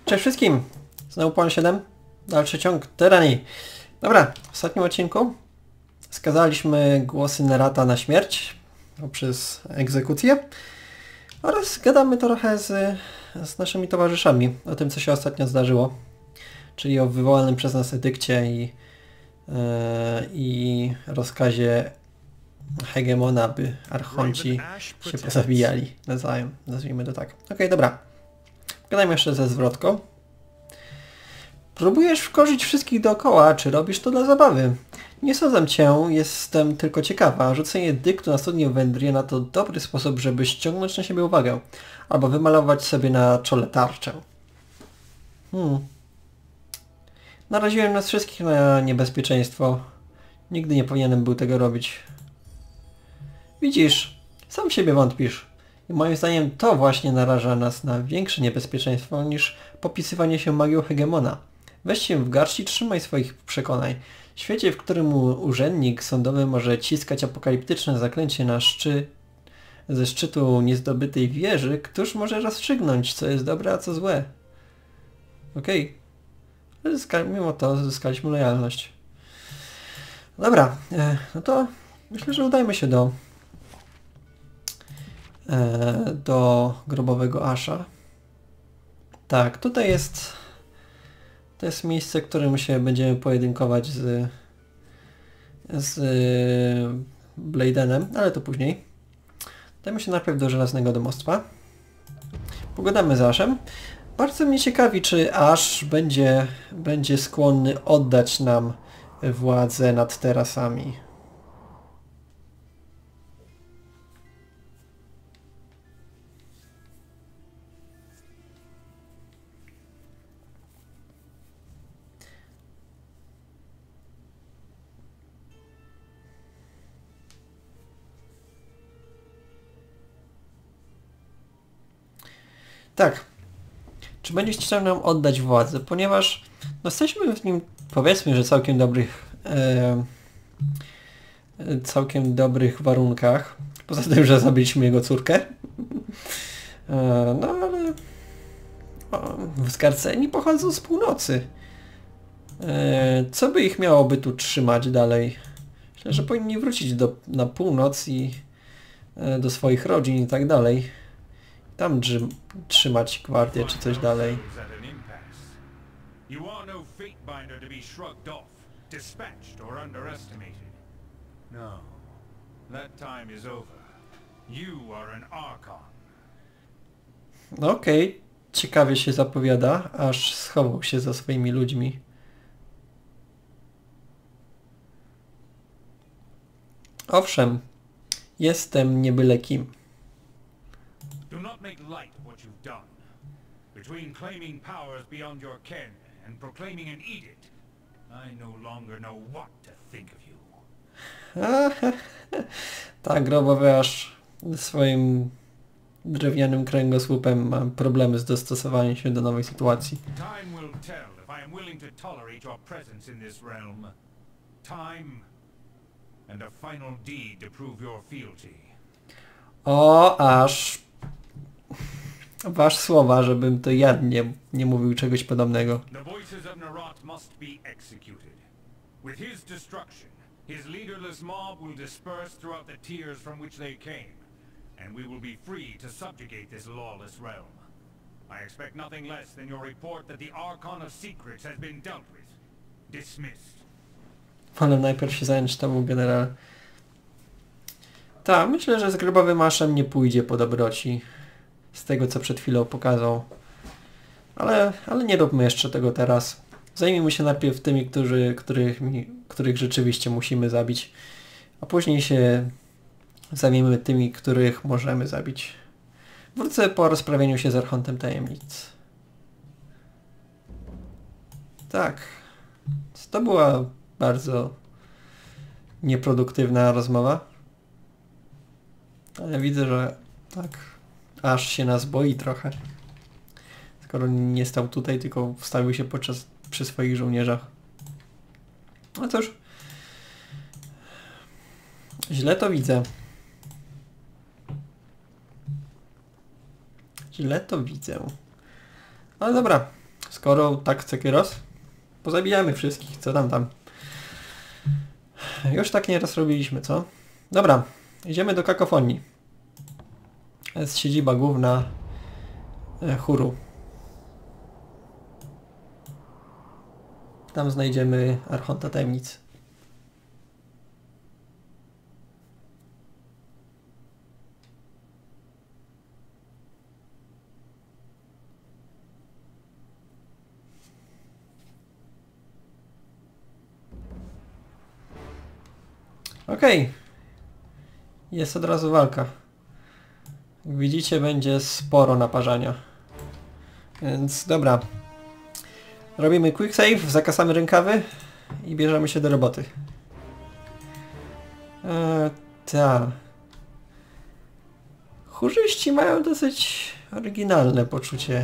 Cześć wszystkim! Znowu Pan 7. Dalszy ciąg tyranii. Dobra, w ostatnim odcinku skazaliśmy głosy Nerata na śmierć poprzez egzekucję oraz gadamy trochę z naszymi towarzyszami o tym, co się ostatnio zdarzyło, czyli o wywołanym przez nas edykcie i rozkazie hegemona, by archonci się pozabijali nawzajem, nazwijmy to tak. Okej, dobra. Gadajmy jeszcze ze zwrotką. Próbujesz wkorzyć wszystkich dookoła, czy robisz to dla zabawy? Nie sądzę cię, jestem tylko ciekawa. Rzucenie dyktu na studnię Wendriena to dobry sposób, żeby ściągnąć na siebie uwagę. Albo wymalować sobie na czole tarczę. Naraziłem nas wszystkich na niebezpieczeństwo. Nigdy nie powinienem był tego robić. Widzisz, sam w siebie wątpisz. I moim zdaniem to właśnie naraża nas na większe niebezpieczeństwo niż popisywanie się magią hegemona. Weź się w garść i trzymaj swoich przekonań. W świecie, w którym urzędnik sądowy może ciskać apokaliptyczne zaklęcie ze szczytu niezdobytej wieży, któż może rozstrzygnąć, co jest dobre, a co złe? Okej. Ale mimo to zyskaliśmy lojalność. Dobra, no to myślę, że udajmy się do grobowego Asha. Tak, tutaj jest... To jest miejsce, w którym się będziemy pojedynkować z Bladenem, ale to później. Dajmy się najpierw do Żelaznego Domostwa. Pogadamy z Ashem. Bardzo mnie ciekawi, czy Ash będzie skłonny oddać nam władzę nad terasami. Tak. Czy będzie chciał nam oddać władzę? Ponieważ no, jesteśmy w nim, powiedzmy, że całkiem dobrych warunkach. Poza tym, że zabiliśmy jego córkę. No ale Skarceni pochodzą z północy. Co by ich miałoby tu trzymać dalej? Myślę, że powinni wrócić na północ i do swoich rodzin i tak dalej. Tam trzymać gwardię czy coś dalej. No, that time is over. You are an Archon. No okej, ciekawie się zapowiada, aż schował się za swoimi ludźmi. Owszem, jestem nie byle kim. Do not make light of what you've done. Between claiming powers beyond your ken and proclaiming an edict, I no longer know what to think of you. Tak, grobowy aż swoim drewnianym kręgosłupem ma problemy z dostosowaniem się do nowej sytuacji. Time will tell if I am willing to tolerate your presence in this realm. Time and a final deed to prove your fealty. O, aż... Wasz słowa, żebym to ja nie mówił czegoś podobnego. The voices of Nerat must be executed. With his destruction, his leaderless mob will disperse throughout the tiers from which they came, and we will be free to subjugate this lawless realm. I expect nothing less than your report that the Archon of Secrets has been dealt with. Dismissed. Ale najpierw się zająć tobą, generał. Tak, myślę, że z grobowym Ashem nie pójdzie po dobroci. Z tego, co przed chwilą pokazał. Ale nie róbmy jeszcze tego teraz. Zajmijmy się najpierw tymi, których rzeczywiście musimy zabić. A później się zajmiemy tymi, których możemy zabić. Wrócę po rozprawieniu się z Archontem Tajemnic. Tak. To była bardzo nieproduktywna rozmowa. Ale widzę, że tak, aż się nas boi trochę. Skoro nie stał tutaj, tylko wstawił się przy swoich żołnierzach. No cóż. Źle to widzę. Źle to widzę. Ale dobra. Skoro tak chce Kyros, pozabijamy wszystkich, co tam. Już tak nieraz robiliśmy, co? Dobra, idziemy do kakofonii. To jest siedziba główna chóru. Tam znajdziemy Archonta Tajemnic. Okej. Jest od razu walka. Jak widzicie, będzie sporo naparzania. Więc dobra. Robimy quick save, zakasamy rękawy i bierzemy się do roboty. Ta. Chórzyści mają dosyć oryginalne poczucie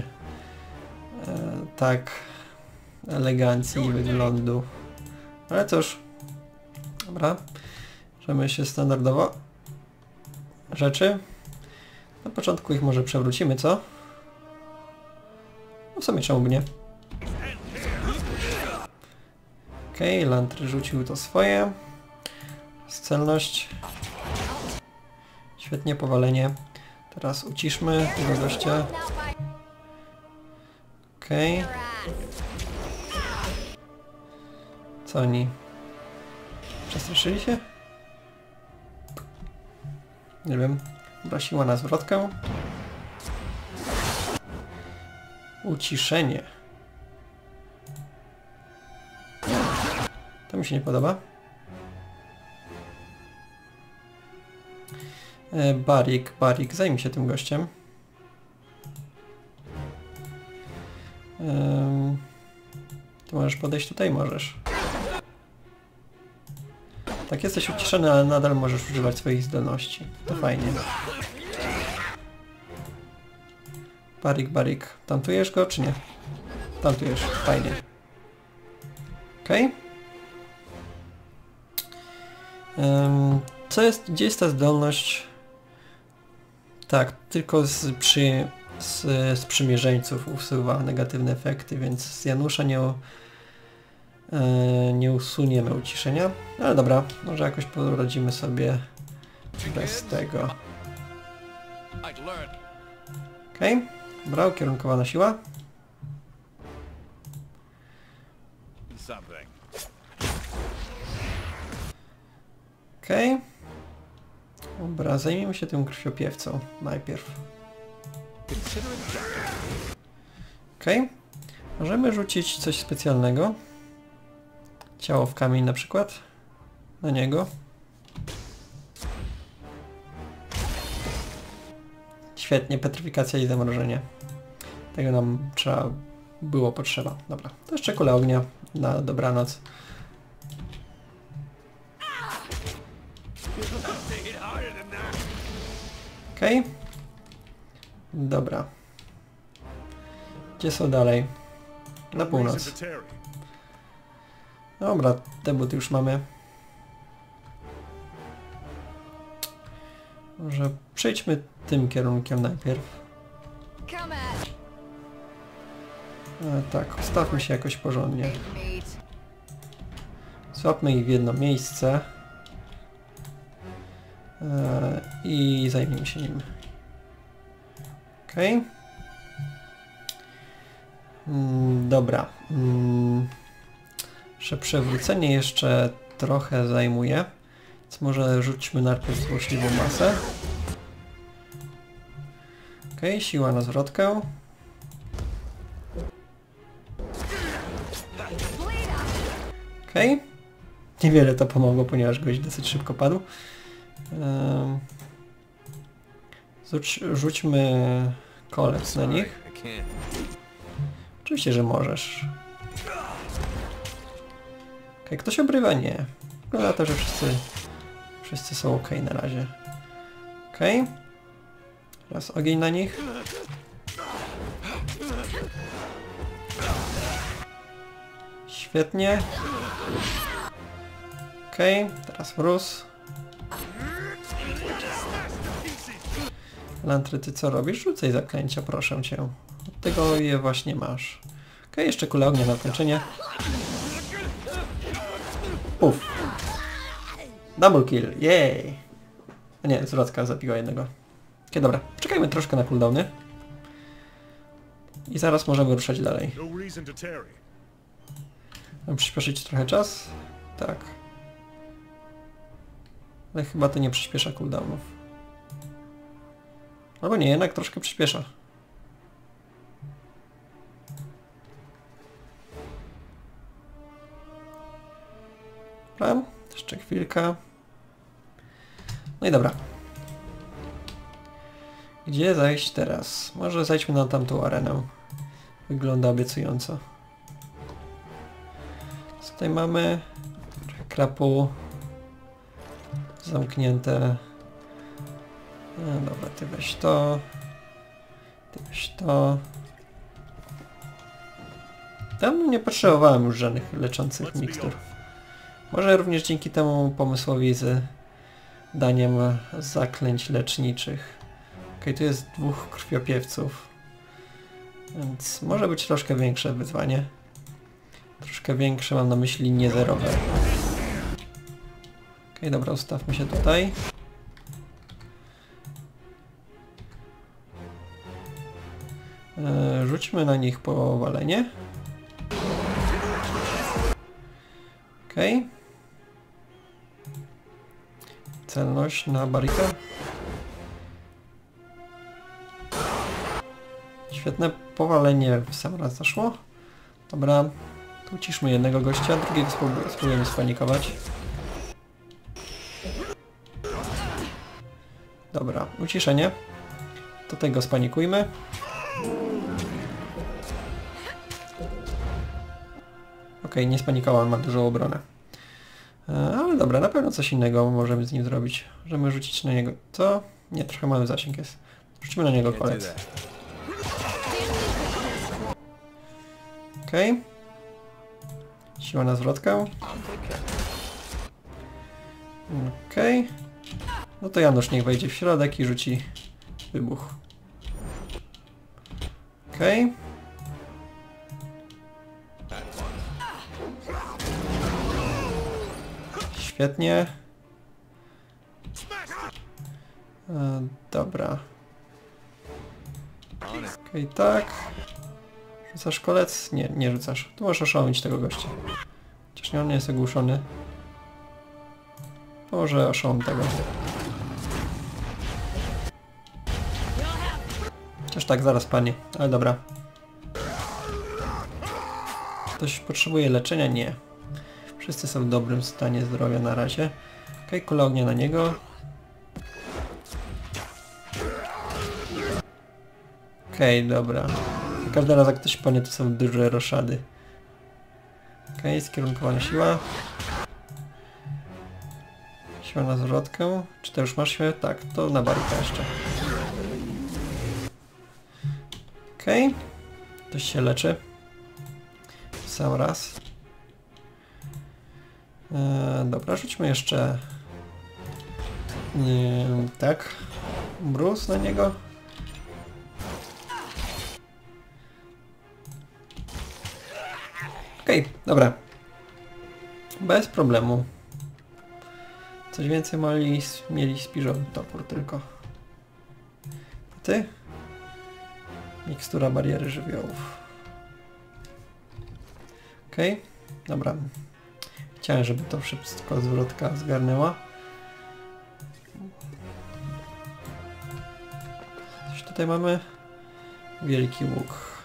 tak elegancji i wyglądu. Ale cóż. Dobra. Bierzemy się standardowo rzeczy. Na początku ich może przewrócimy, co? No w sumie czemu by nie? Okej, Lantry rzucił to swoje. Celność. Świetnie, powalenie. Teraz uciszmy tego gościa. Okej. Co oni? Przestraszyli się? Nie wiem. Dobra, siła na zwrotkę. Uciszenie. To mi się nie podoba. Barik, zajmij się tym gościem. Ty możesz podejść tutaj? Możesz. Tak, jesteś uciszony, ale nadal możesz używać swoich zdolności. To fajnie. Barik. Tantujesz go, czy nie? Tantujesz. Fajnie. Okej. Gdzie jest ta zdolność? Tak, tylko z sprzymierzeńców usuwa negatywne efekty, więc z Janusza nie usuniemy uciszenia. Ale dobra, może jakoś poradzimy sobie bez tego. Okej, dobra, ukierunkowana siła. Okej. Dobra, zajmiemy się tym krwiopiewcą najpierw. Okej. Możemy rzucić coś specjalnego. Ciało w kamień na przykład. Na niego. Świetnie, petryfikacja i zamrożenie. Tego nam było potrzeba. Dobra, to jeszcze kula ognia na dobranoc. Okej. Dobra. Gdzie są dalej? Na północ. Dobra, debut już mamy. Może przejdźmy tym kierunkiem najpierw. Tak, ustawmy się jakoś porządnie. Złapmy ich w jedno miejsce. I zajmijmy się nim. Okej. Dobra. Przewrócenie jeszcze trochę zajmuje. Więc może rzućmy najpierw złośliwą masę. Okej, siła na zwrotkę. Okej. Niewiele to pomogło, ponieważ gość dosyć szybko padł. Rzućmy kolec na nich. Oczywiście, że możesz. Okej, ktoś obrywa? Nie. Wygląda na to, że wszyscy są ok na razie. Okej. Teraz ogień na nich. Świetnie. Okej, teraz mróz. Lantry, ty co robisz? Rzucaj zaklęcia, proszę cię. Od tego je właśnie masz. Okej, jeszcze kula ognia na kończenie. Puf. Double kill, jej! A nie, zwrotka zabiła jednego. Okej, dobra, czekajmy troszkę na cooldowny. I zaraz możemy ruszać dalej. Mam przyspieszyć trochę czas? Tak. Ale chyba to nie przyspiesza cooldownów. Albo nie, jednak troszkę przyspiesza. Dobra, jeszcze chwilkę. No i dobra. Gdzie zajść teraz? Może zajdźmy na tamtą arenę. Wygląda obiecująco. Co tutaj mamy? Krapu. Zamknięte. No dobra, ty weź to. Ty weź to. Tam nie potrzebowałem już żadnych leczących mikstur. Może również dzięki temu pomysłowi z daniem zaklęć leczniczych. Okej, tu jest 2 krwiopiewców. Więc może być troszkę większe wyzwanie. Troszkę większe, mam na myśli nie zerowe. Okej, dobra, ustawmy się tutaj. Rzućmy na nich powalenie. Okej. Celność na barikę. Świetne powalenie w sam raz zaszło. Dobra, tu uciszmy jednego gościa, drugiego spróbujemy spanikować. Dobra, uciszenie. Do tego spanikujmy. Okej, nie spanikowałem, ma dużą obronę. Ale dobra, na pewno coś innego możemy z nim zrobić. Możemy rzucić na niego... Co? Nie, trochę mały zasięg jest. Rzucimy na niego kolec. Okej. Siła na zwrotkę. Okej. No to Janusz niech wejdzie w środek i rzuci wybuch. Okej. Świetnie. Dobra. Okej, tak. Rzucasz kolec? Nie, nie rzucasz. Tu możesz oszołomić tego gościa. Chociaż nie, on nie jest ogłuszony. Może oszołom tego. Chociaż tak, zaraz panie. Ale dobra. Ktoś potrzebuje leczenia? Nie. Wszyscy są w dobrym stanie zdrowia na razie. Okej, kula ognia na niego. Okej, dobra. Każdy raz jak ktoś panie, to są duże roszady. Okej, skierunkowana siła. Siła na zwrotkę. Czy to już masz siłę? Tak, to na barkę jeszcze. Okej. Ktoś się leczy. Sam raz. Dobra, rzućmy jeszcze... tak. Mróz na niego. Okej, dobra. Bez problemu. Coś więcej mieli spiżowy topór tylko. A ty? Mikstura bariery żywiołów. Okej, dobra. Chciałem, żeby to wszystko zwrotka zgarnęła. Coś tutaj mamy? Wielki łuk.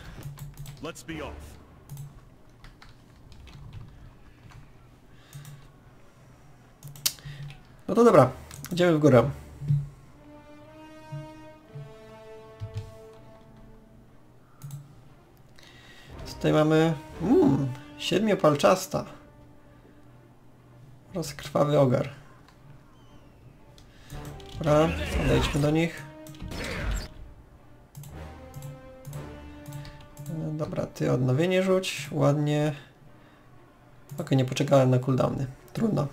No to dobra, idziemy w górę. Tutaj mamy... siedmiopalczasta. Rozkrwawy ogar. Dobra, odejdźmy do nich. Dobra, ty odnowienie rzuć, ładnie. Okej, nie poczekałem na cooldowny. Trudno.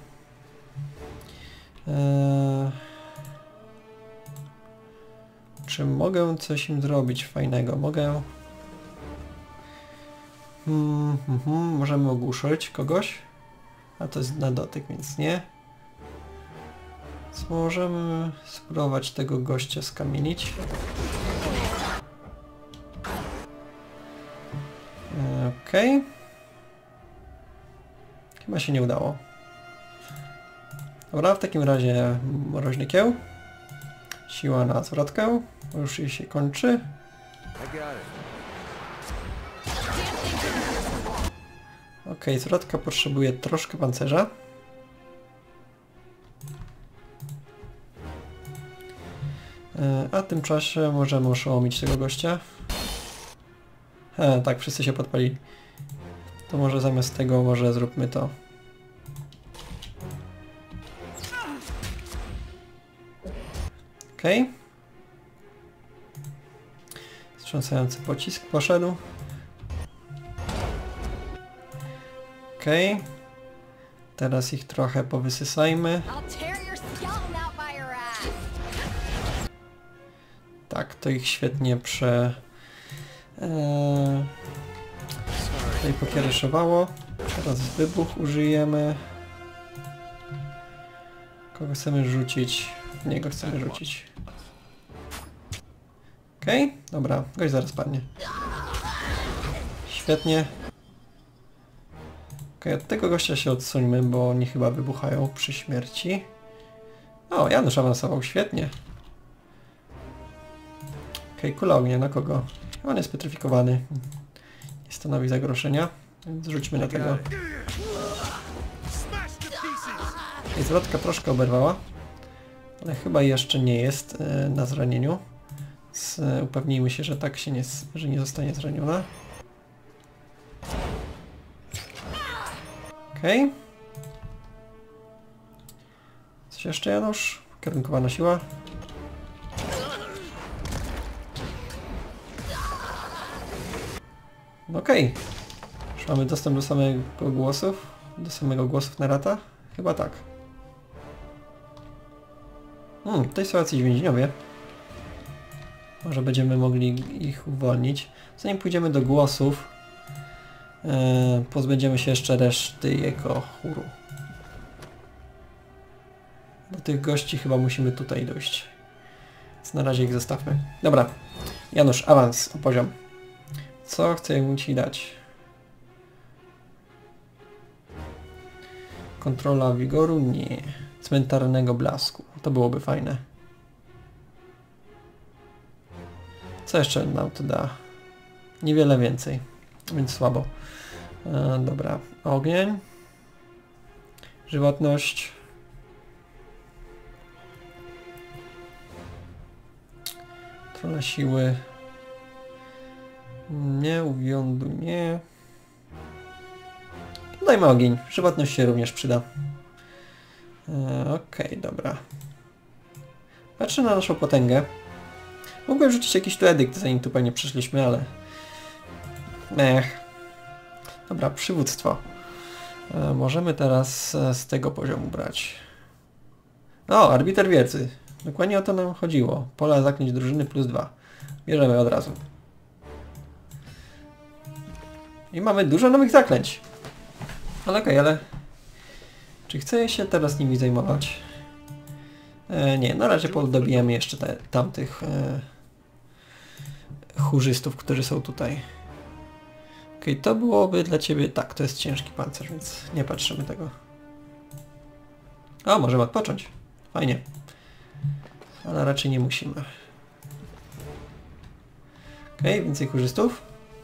Czy mogę coś im zrobić fajnego? Mogę... Możemy ogłuszyć kogoś. A to jest na dotyk, więc nie. Co możemy spróbować tego gościa skamienić? Okej. Chyba się nie udało. Dobra, w takim razie mroźny kieł. Siła na zwrotkę. Już jej się kończy. Okej, zwrotka potrzebuje troszkę pancerza. A w tym czasie możemy oszołomić tego gościa. Tak, wszyscy się podpalili. To może zamiast tego może zróbmy to. Okej. Wstrząsający pocisk poszedł. Okej. Teraz ich trochę powysysajmy. Tak, to ich świetnie tutaj pokiereszowało. Teraz wybuch użyjemy. Kogo chcemy rzucić? W niego chcemy rzucić. Okej, dobra, gość zaraz padnie. Świetnie. Okej, od tego gościa się odsuńmy, bo oni chyba wybuchają przy śmierci. O, Janusz awansował, świetnie. Okej, kula ognia, na kogo? On jest petryfikowany. Nie stanowi zagrożenia, więc rzućmy na tego. I zwrotka troszkę oberwała, ale chyba jeszcze nie jest na zranieniu. Upewnijmy się, że tak się że nie zostanie zraniona. Okej. Coś jeszcze, Janusz? Kierunkowana siła. Okej. Już mamy dostęp do samego głosów. Do samego głosów narrata? Chyba tak. Tutaj są jacyś więźniowie. Może będziemy mogli ich uwolnić. Zanim pójdziemy do głosów, pozbędziemy się jeszcze reszty jego chóru. Do tych gości chyba musimy tutaj dojść. Więc na razie ich zostawmy. Dobra. Janusz, awans o poziom. Co chcę ci dać? Kontrola wigoru? Nie. Cmentarnego blasku. To byłoby fajne. Co jeszcze nam to da? Niewiele więcej. Więc słabo. Dobra. Ogień. Żywotność. Kontrola siły. Nie, uwiądu nie. Dajmy ogień. Żywotność się również przyda. Okej, dobra. Patrzę na naszą potęgę. Mogłem rzucić jakiś tu edykt, zanim tu pewnie przyszliśmy, ale... Dobra, przywództwo. Możemy teraz z tego poziomu brać. O, arbiter wiedzy. Dokładnie o to nam chodziło. Pola zaklęć drużyny +2. Bierzemy od razu. I mamy dużo nowych zaklęć. Ale okej, ale... Czy chcę się teraz nimi zajmować? Nie, na razie podobijemy jeszcze tamtych chórzystów, którzy są tutaj. Okej, to byłoby dla ciebie... Tak, to jest ciężki pancerz, więc nie patrzymy tego. O, możemy odpocząć. Fajnie. Ale raczej nie musimy. Okej, więcej chórzystów.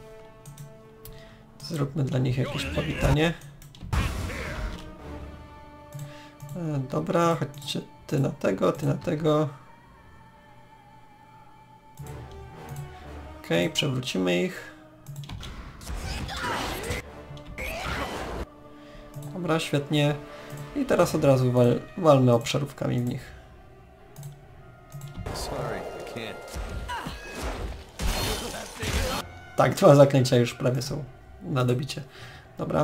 Zróbmy dla nich jakieś powitanie. Dobra, chodźcie ty na tego, ty na tego. Okej, przewrócimy ich. Dobra, świetnie. I teraz od razu walmy obszarówkami w nich. Tak, 2 zaklęcia już prawie są na dobicie. Dobra.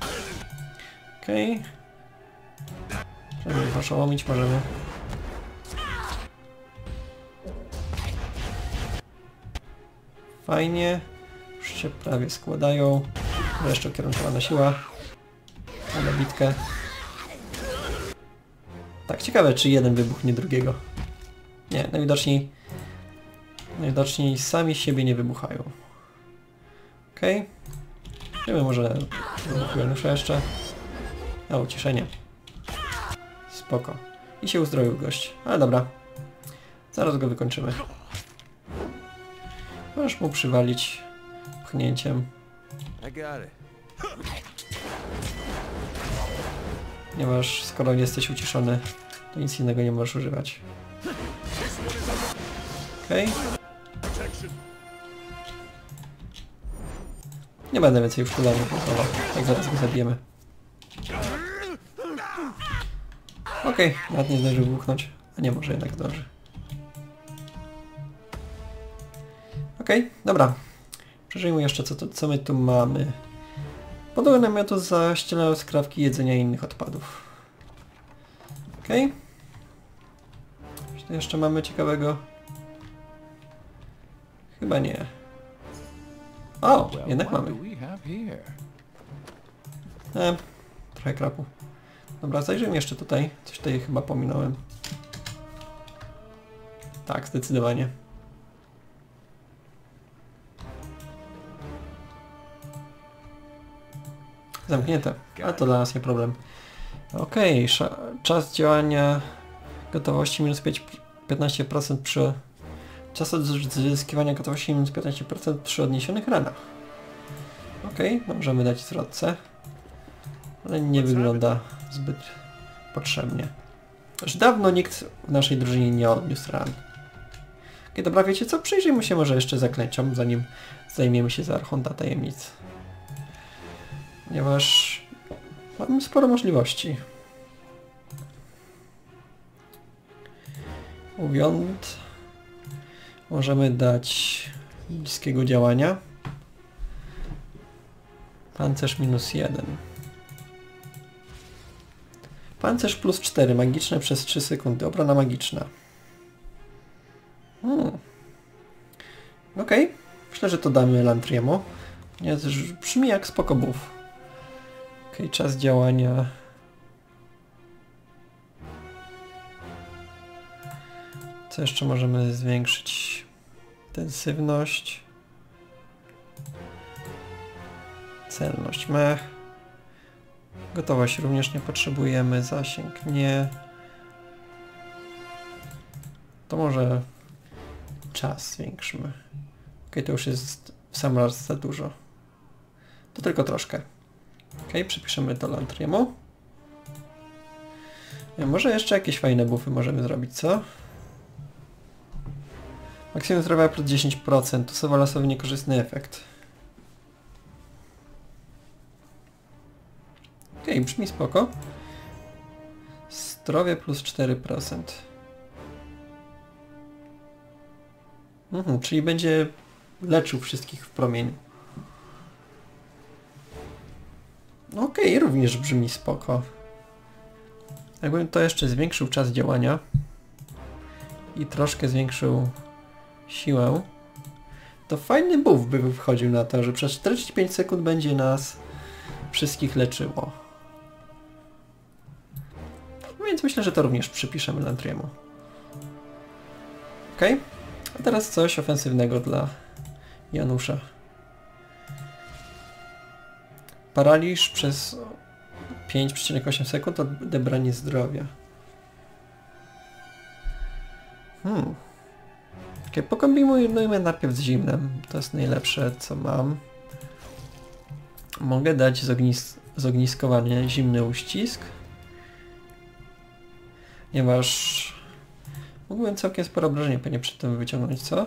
Okej. Żeby ich oszołomić możemy. Fajnie. Już się prawie składają. Jeszcze ukierunkowana siła. Na bitkę. Tak, ciekawe czy jeden wybuchnie drugiego. Nie, najwidoczniej sami siebie nie wybuchają. Okej. Wiemy, może wybuchują jeszcze. A, uciszenie. Spoko. I się uzdrowił gość. Ale dobra. Zaraz go wykończymy. Możesz mu przywalić pchnięciem. Ponieważ skoro jesteś uciszony, to nic innego nie możesz używać. Okej. Nie będę więcej już cooldownów próbował. Tak zaraz go zabijemy. Okej, nawet nie zdąży wybuchnąć. A nie, może jednak zdąży. Okej, dobra. Przeżyjmy jeszcze co my tu mamy. Podłogę namiotu zaścielają skrawki jedzenia i innych odpadów. Okej. Czy tu jeszcze mamy ciekawego? Chyba nie. O, jednak mamy. Trochę krapu. Dobra, zajrzyjmy jeszcze tutaj. Coś tutaj chyba pominąłem. Tak, zdecydowanie. Zamknięte, ale to dla nas nie problem. Okej, czas działania gotowości minus 15% przy... Czas odzyskiwania gotowości minus 15% przy odniesionych ranach. Okej, możemy dać zwrotce. Ale nie wygląda zbyt potrzebnie. Już dawno nikt w naszej drużynie nie odniósł ran. Okej, dobra, wiecie co? Przyjrzyjmy się może jeszcze zaklęciom, zanim zajmiemy się za Archonta Tajemnic. Ponieważ mamy sporo możliwości. Uwiąd. Możemy dać bliskiego działania. Pancerz minus 1. Pancerz plus 4. Magiczne przez 3 sekundy. Obrona magiczna. Okej. Myślę, że to damy Elantriemu. Brzmi jak spoko buff. Okej, czas działania. Co jeszcze możemy zwiększyć? Intensywność. Celność mech. Gotowość również nie potrzebujemy. Zasięg nie. To może czas zwiększymy. Okej, to już jest w sam raz za dużo. To tylko troszkę. Okej, przypiszemy to Elantriemu. Może jeszcze jakieś fajne buffy możemy zrobić, co? Maksimum zdrowia plus 10%. To losowy niekorzystny efekt. Okej, brzmi spoko. Zdrowie plus 4%. Czyli będzie leczył wszystkich w promieniu. Okej, również brzmi spoko. Jakbym to jeszcze zwiększył czas działania i troszkę zwiększył siłę, to fajny buff by wchodził na to, że przez 45 sekund będzie nas wszystkich leczyło. Więc myślę, że to również przypiszemy Elantriemu. Okej. A teraz coś ofensywnego dla Janusza. Paraliż przez 5,8 sekund, odebranie zdrowia. Okay, pokombinujmy najpierw z zimnem. To jest najlepsze, co mam. Mogę dać zogniskowanie zimny uścisk. Ponieważ mógłbym całkiem sporo obrażenia pewnie przy tym wyciągnąć, co?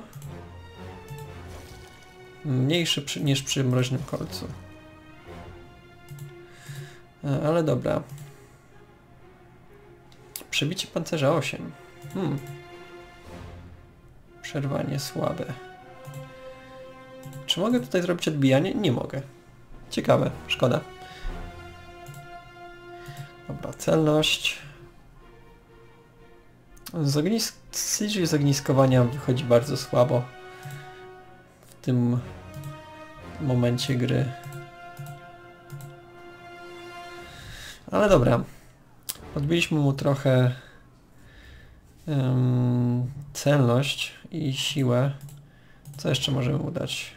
Mniejszy niż przy mroźnym kolcu. Ale dobra. Przebicie pancerza 8. Przerwanie słabe. Czy mogę tutaj zrobić odbijanie? Nie mogę. Ciekawe, szkoda. Dobra, celność. Z zogniskowania wychodzi bardzo słabo w tym momencie gry. Ale dobra. Podbiliśmy mu trochę celność i siłę. Co jeszcze możemy mu dać?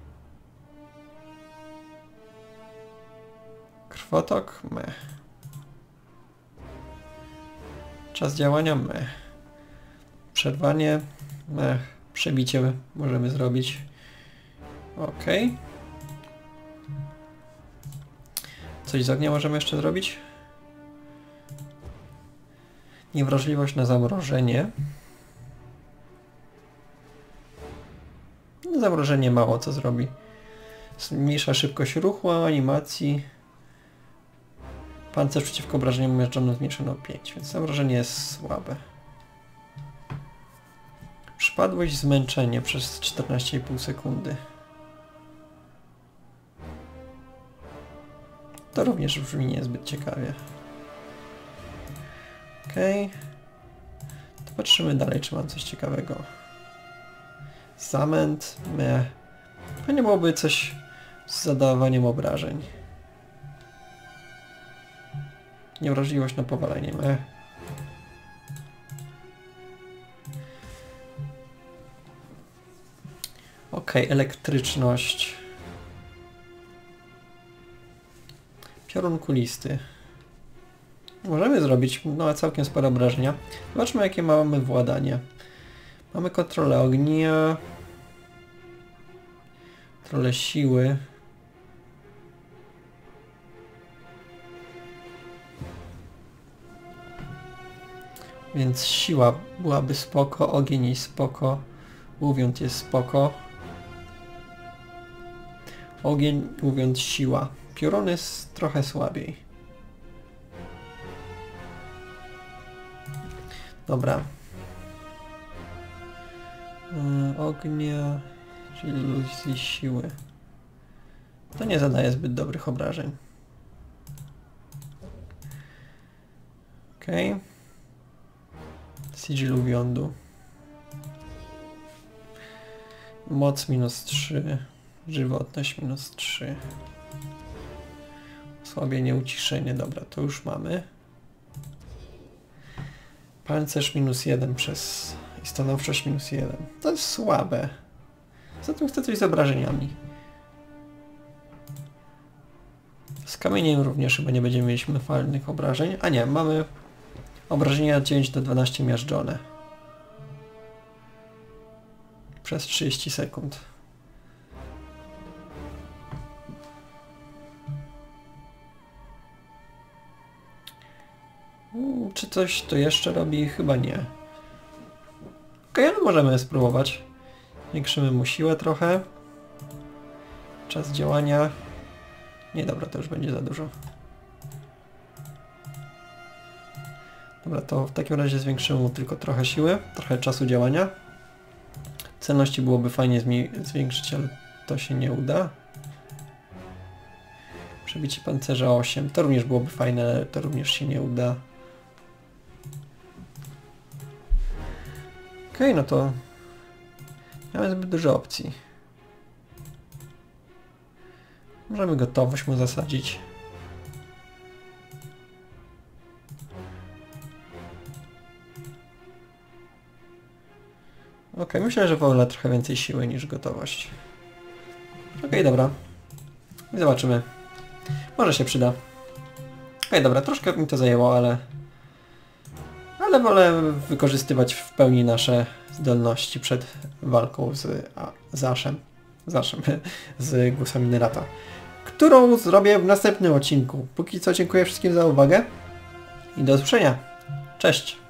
Krwotok? Mech. Czas działania? Mech. Przerwanie? Mech. Przebicie możemy zrobić. Ok. Coś z ognia możemy jeszcze zrobić? Niewrażliwość na zamrożenie. Zamrożenie mało co zrobi. Zmniejsza szybkość ruchu, animacji. Pancerz przeciwko obrażeniom miażdżonym zmniejszono 5, więc zamrożenie jest słabe. Przypadłość zmęczenie przez 14,5 sekundy. To również brzmi niezbyt ciekawie. Okej. To patrzymy dalej, czy mam coś ciekawego. Zamęt. Meh. Fajnie byłoby coś z zadawaniem obrażeń. Niewrażliwość na powalenie. Meh. Okej, elektryczność. Piorun kulisty. Możemy zrobić całkiem spore obrażenia. Zobaczmy, jakie mamy władanie. Mamy kontrolę ognia. Kontrolę siły. Więc siła byłaby spoko, ogień jest spoko, mówiąc jest spoko. Ogień, mówiąc siła. Piorun jest trochę słabiej. Dobra. Ognia, czyli iluzji siły. To nie zadaje zbyt dobrych obrażeń. Okej. Sigilu Biondu. Moc -3. Żywotność -3. Osłabienie, uciszenie. Dobra, to już mamy. Pancerz -1 przez i stanowczość -1. To jest słabe. Zatem chcę coś z obrażeniami. Z kamieniem również chyba nie będziemy mieć falnych obrażeń. A nie, mamy obrażenia 9 do 12 miażdżone. Przez 30 sekund. Czy coś to jeszcze robi? Chyba nie. Okej, ale możemy spróbować. Zwiększymy mu siłę trochę. Czas działania. Nie, dobra, to już będzie za dużo. Dobra, to w takim razie zwiększymy mu tylko trochę siły, trochę czasu działania. Celności byłoby fajnie zwiększyć, ale to się nie uda. Przebicie pancerza 8. To również byłoby fajne, ale to również się nie uda. Okej, no to nie mamy zbyt dużo opcji. Możemy gotowość mu zasadzić. Okej, myślę, że wolę trochę więcej siły niż gotowość. Okej, dobra. I zobaczymy. Może się przyda. Okej, dobra, troszkę mi to zajęło, ale wolę wykorzystywać w pełni nasze zdolności przed walką z Zaszem, z głosami Nerata, którą zrobię w następnym odcinku. Póki co dziękuję wszystkim za uwagę i do usłyszenia. Cześć!